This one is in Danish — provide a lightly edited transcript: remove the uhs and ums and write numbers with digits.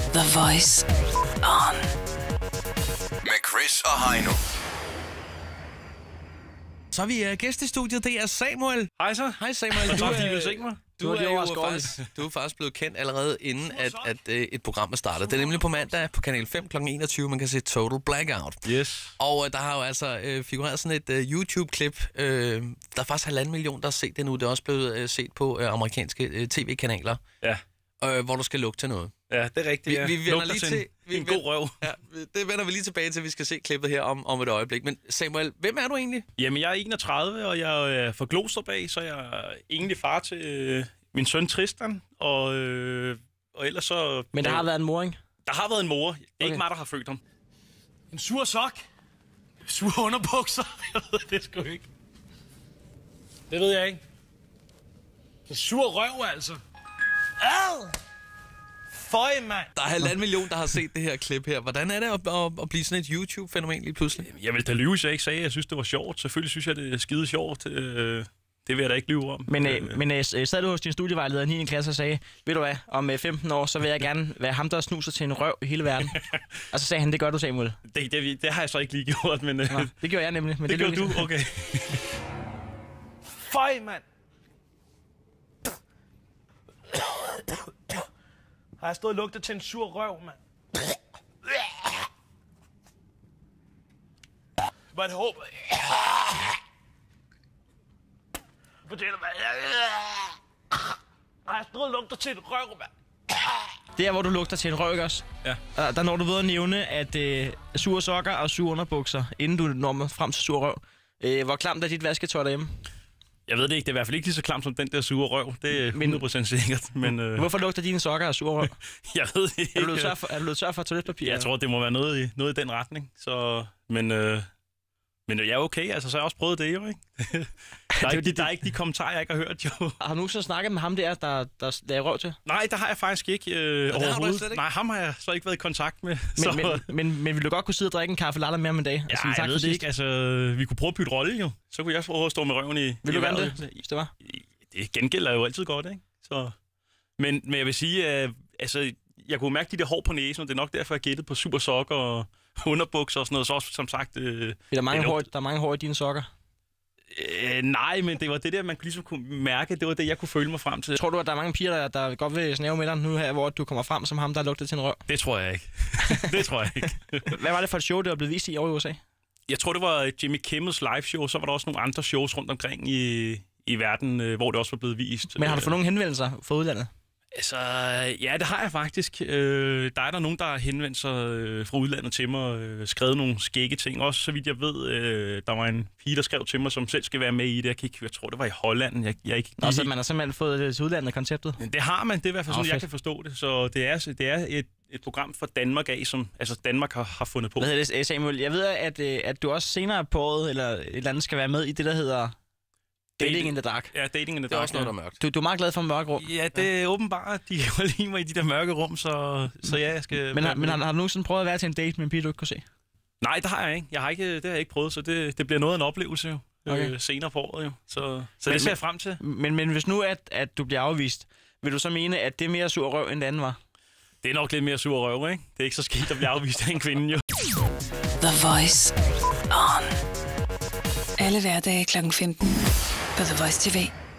The Voice On. Med Chris og Heino. Så er vi gæst i studiet, det er Samuel. Hej så. Hej Samuel. Tak fordi du vil se mig. Du er faktisk blevet kendt allerede inden, at et program er startet. Det er nemlig på mandag på Kanal 5 kl. 21, man kan se Total Blackout. Yes. Og der har jo altså figureret sådan et YouTube-klip. Der er faktisk 1,5 million, der har set det nu. Det er også blevet set på amerikanske tv-kanaler. Ja. Hvor du skal lugte til noget. Ja, det er rigtigt. Vi vender lige til en god røv. Ja, det vender vi lige tilbage til, vi skal se klippet her om et øjeblik. Men Samuel, hvem er du egentlig? Jamen, jeg er 31, og jeg er fra Glostrup af, så jeg er egentlig far til min søn Tristan, og ellers så... Men der har været en mor, ikke? Der har været en mor. Det er ikke mig, der har født ham. En sur sok. Sur underbukser. Jeg ved det sgu ikke. Det ved jeg ikke. En sur røv, altså. Ad! Føj, mand. Der er 1,5 million, der har set det her klip her. Hvordan er det at blive sådan et YouTube-fænomen lige pludselig? Jeg vil da lyve, hvis jeg ikke sagde, at jeg synes, det var sjovt. Selvfølgelig synes jeg, det er skide sjovt. Det vil jeg da ikke lyve om. Men sad du hos din studievejleder i 9. klasse og sagde, ved du hvad, om 15 år, så vil jeg gerne være ham, der snuser til en røv i hele verden. Og så sagde han, det gør du, Samuel. Det har jeg så ikke lige gjort, men... Nå, det gjorde jeg nemlig. Men det gjorde du? Okay. Føj, mand. Har jeg stået og lugtet til en sur røv, mand? Hvad det håber? Fortæl mig. Har jeg stået og lugtet til en røv, mand? Det er, hvor du lugter til en røv, ikke også? Ja. Der når du ved at nævne, at sure sokker og sure underbukser, inden du når frem til sur røv. Hvor klamt er dit vasketøj derhjemme? Jeg ved det ikke. Det er i hvert fald ikke lige så klamt som den der sure røv. Det er 100% sikkert. Men, Hvorfor lugter dine sokker af sure røv? Jeg ved det ikke. Er du blevet tør for toiletpapir? Jeg tror, det må være noget i den retning. Så, men jeg er okay. Altså, så har jeg også prøvet det jo, ikke? Der er ikke de kommentarer, jeg ikke har hørt, jo. Har du så snakket med ham der lader røv til? Nej, det har jeg faktisk ikke overhovedet. Ikke? Nej, ham har jeg så ikke været i kontakt med. Men vil du godt kunne sidde og drikke en kaffe latte med om en dag? Ja, jeg ved det ikke. Altså, vi kunne prøve at bytte rolle, jo. Så kunne jeg prøve at stå med røven i... Vil du gerne det, hvis det var? Det gengælder jo altid godt, ikke? Så... Men jeg vil sige, altså, jeg kunne mærke de der hår på næsen, og det er nok derfor, jeg gættede på super sokker og underbukser og sådan noget. Så også, som sagt... Der er mange hår i dine sokker? Nej, men det var det der, man ligesom kunne mærke. Det var det, jeg kunne føle mig frem til. Tror du, at der er mange piger, der godt vil snæve med dig nu her, hvor du kommer frem som ham, der lugtede til en røv? Det tror jeg ikke. Det tror jeg ikke. Hvad var det for et show, der blev vist i over i USA? Jeg tror, det var Jimmy Kimmels live show. Så var der også nogle andre shows rundt omkring i verden, hvor det også var blevet vist. Men har du fået nogle henvendelser fra udlandet? Altså, ja, det har jeg faktisk. Der er nogen, der har henvendt sig fra udlandet til mig, skrevet nogle skægge ting. Også, så vidt jeg ved, der var en pige, der skrev til mig, som selv skal være med i det. Jeg tror, det var i Holland. Så man har simpelthen fået det til udlandet, konceptet? Det har man. Det er i hvert fald sådan, jeg kan forstå det. Så det er et program fra Danmark af, som altså Danmark har fundet på. Hvad hedder det, Samuel? Jeg ved, at du også senere på året, eller et eller andet, skal være med i det, der hedder... Dating in the Dark. Ja, Dating in the Dark. Det er også noget, der er mørkt. Du er meget glad for mørke rum. Ja, det er åbenbart. De kan lige mig i de der mørke rum, så ja, jeg skal... Men har du nogensinde prøvet at være til en date med en pige, du ikke kunne se? Nej, det har jeg ikke. Det har jeg ikke prøvet, så det bliver noget af en oplevelse jo. Okay. Senere på året jo. Så det ser jeg frem til. Men hvis nu, at du bliver afvist, vil du så mene, at det er mere sur røv, end det andet var? Det er nok lidt mere sur røv, ikke? Det er ikke så skidt at blive afvist af en kvinde, jo. The Voice On. Alle hverdage kl. 15 på The Voice TV.